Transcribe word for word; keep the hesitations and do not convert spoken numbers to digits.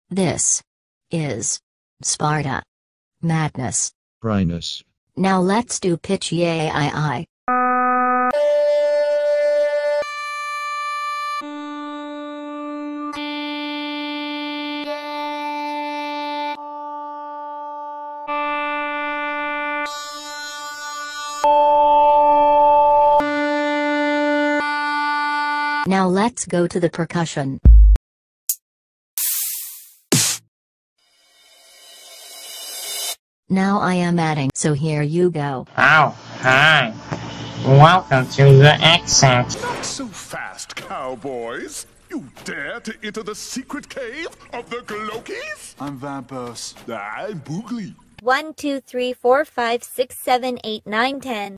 This is Sparta. Madness. Dryness. Now let's do pitch yay I I. Now let's go to the percussion. Now I am adding, so here you go. Oh, hi. Welcome to the accent. Not so fast, cowboys. You dare to enter the secret cave of the Glokis? I'm Vampos. I'm Boogly. One, two, three, four, five, six, seven, eight, nine, ten.